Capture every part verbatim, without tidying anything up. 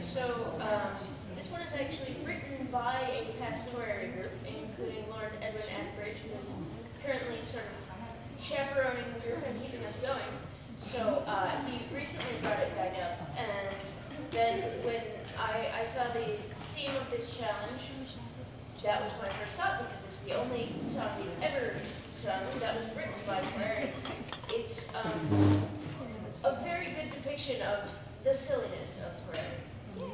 so um, this one is actually written by a past Tor Aerie group, including Lord Edwin Atbridge, who is currently sort of chaperoning the group and keeping us going. So uh, he recently brought it back up, and then when I, I saw the theme of this challenge, that was my first thought, because it's the only song we've ever sung that was written by Tor Aerie. It's um, a very good depiction of the silliness of Tor Aerie.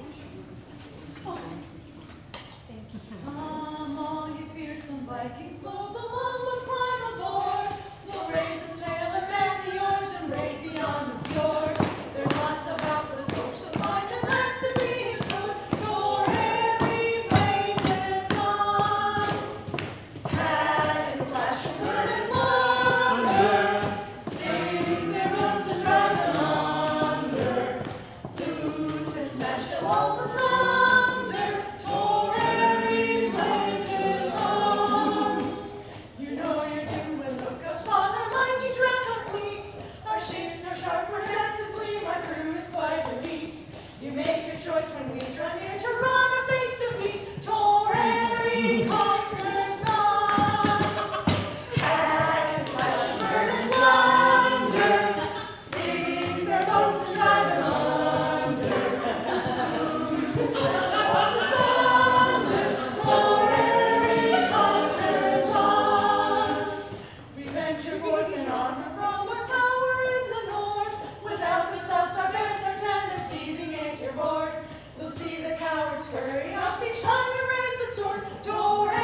Come, all you fearsome Vikings, blow the longbows, climb aboard. We'll raise the sail and man the oars and raid beyond the fjord. There's lots of helpless folks to find and lands to be explored. Tor Aerie blazes on. Hack and slash and burn and plunder. Sing their ropes and drive them under. Loot and smash their walls asunder. Tor Aerie blazes on. You know you're due when look up spot our mighty dragon fleet. Our ships are sharp, our axes gleam, our crew is quite elite. You make your choice when we draw near to run or face defeat. Tor Aerie conquers us. Hack and slash and burn and plunder. Sink their boats and drive them under. Loot and smash their walls asunder. Tor Aerie conquers us. We venture forth in armor from our tower in the north. Without the subs, our bears, our tanners, seething at your board. We'll see the cowards scurry up each time you raise the sword. Tor